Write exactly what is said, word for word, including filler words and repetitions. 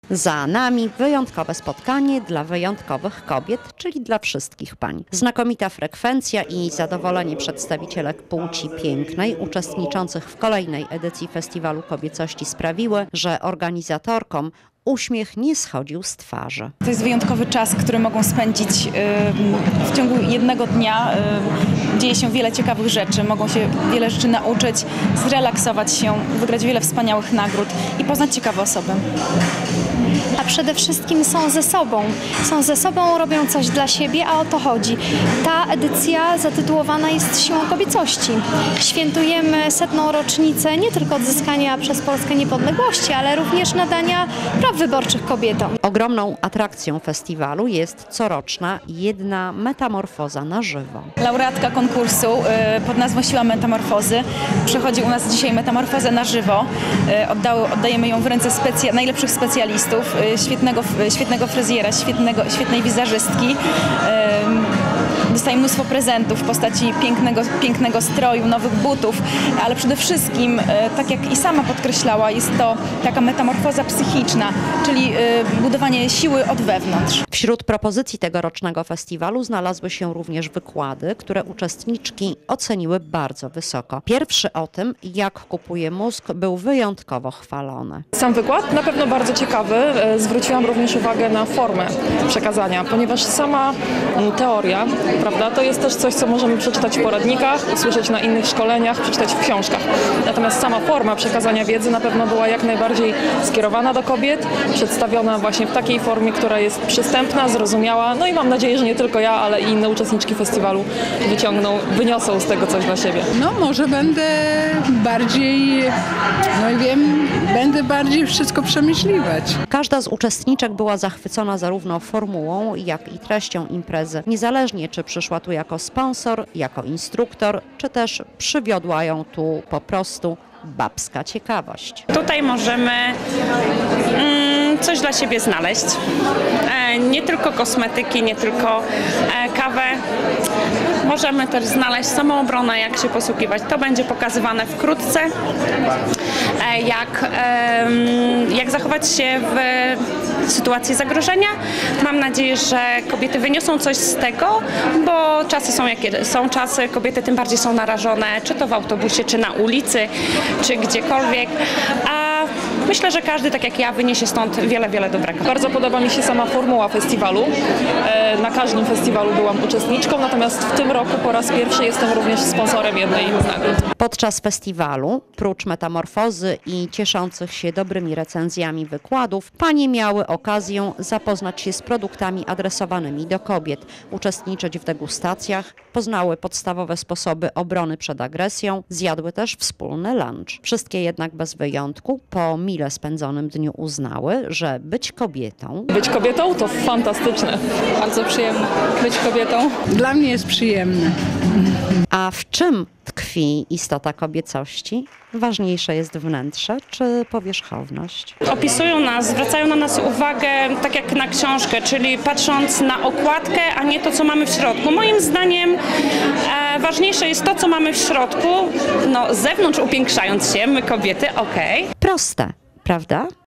Za nami wyjątkowe spotkanie dla wyjątkowych kobiet, czyli dla wszystkich pań. Znakomita frekwencja i zadowolenie przedstawicielek płci pięknej uczestniczących w kolejnej edycji Festiwalu Kobiecości sprawiły, że organizatorkom uśmiech nie schodził z twarzy. To jest wyjątkowy czas, który mogą spędzić w ciągu jednego dnia. Dzieje się wiele ciekawych rzeczy, mogą się wiele rzeczy nauczyć, zrelaksować się, wygrać wiele wspaniałych nagród i poznać ciekawe osoby. A przede wszystkim są ze sobą. Są ze sobą, robią coś dla siebie, a o to chodzi. Ta edycja zatytułowana jest Siłą Kobiecości. Świętujemy setną rocznicę nie tylko odzyskania przez Polskę niepodległości, ale również nadania praw wyborczych kobietom. Ogromną atrakcją festiwalu jest coroczna jedna metamorfoza na żywo. Laureatka konkursu pod nazwą Siła Metamorfozy przechodzi u nas dzisiaj metamorfozę na żywo. Oddały, oddajemy ją w ręce specja, najlepszych specjalistów, świetnego, świetnego fryzjera, świetnego, świetnej wizerzystki. Dostaje mnóstwo prezentów w postaci pięknego, pięknego stroju, nowych butów, ale przede wszystkim, tak jak i sama podkreślała, jest to taka metamorfoza psychiczna, czyli budowanie siły od wewnątrz. Wśród propozycji tegorocznego festiwalu znalazły się również wykłady, które uczestniczki oceniły bardzo wysoko. Pierwszy o tym, jak kupuje mózg, był wyjątkowo chwalony. Sam wykład na pewno bardzo ciekawy. Zwróciłam również uwagę na formę przekazania, ponieważ sama teoria, prawda, to jest też coś, co możemy przeczytać w poradnikach, usłyszeć na innych szkoleniach, przeczytać w książkach. Natomiast sama forma przekazania wiedzy na pewno była jak najbardziej skierowana do kobiet, przedstawiona właśnie w takiej formie, która jest przystępna, zrozumiała. No i mam nadzieję, że nie tylko ja, ale i inne uczestniczki festiwalu wyciągną, wyniosą z tego coś dla siebie. No może będę bardziej, no i wiem, będę bardziej wszystko przemyśliwać. Każda z uczestniczek była zachwycona zarówno formułą, jak i treścią imprezy. Niezależnie czy przyszła tu jako sponsor, jako instruktor, czy też przywiodła ją tu po prostu babska ciekawość. Tutaj możemy mm, coś dla siebie znaleźć. E, nie tylko kosmetyki, nie tylko e, kawę. Możemy też znaleźć samoobronę, jak się posługiwać. To będzie pokazywane wkrótce. E, jak, e, jak zachować się w sytuacji zagrożenia. Mam nadzieję, że kobiety wyniosą coś z tego, bo czasy są jakie są czasy. Kobiety tym bardziej są narażone, czy to w autobusie, czy na ulicy, czy gdziekolwiek. A myślę, że każdy, tak jak ja, wyniesie stąd wiele, wiele dobrego. Bardzo podoba mi się sama formuła festiwalu. Na każdym festiwalu byłam uczestniczką, natomiast w tym roku po raz pierwszy jestem również sponsorem jednej z nagród. Podczas festiwalu, prócz metamorfozy i cieszących się dobrymi recenzjami wykładów, panie miały okazję zapoznać się z produktami adresowanymi do kobiet, uczestniczyć w degustacjach, poznały podstawowe sposoby obrony przed agresją, zjadły też wspólny lunch. Wszystkie jednak bez wyjątku po mile spędzonym dniu uznały, że być kobietą... Być kobietą to fantastyczne. Bardzo przyjemne być kobietą. Dla mnie jest przyjemne. A w czym tkwi istota kobiecości? Ważniejsze jest wnętrze czy powierzchowność? Opisują nas, zwracają na nas uwagę tak jak na książkę, czyli patrząc na okładkę, a nie to, co mamy w środku. Moim zdaniem e, ważniejsze jest to, co mamy w środku, no z zewnątrz upiększając się, my kobiety, okej. Proste, prawda?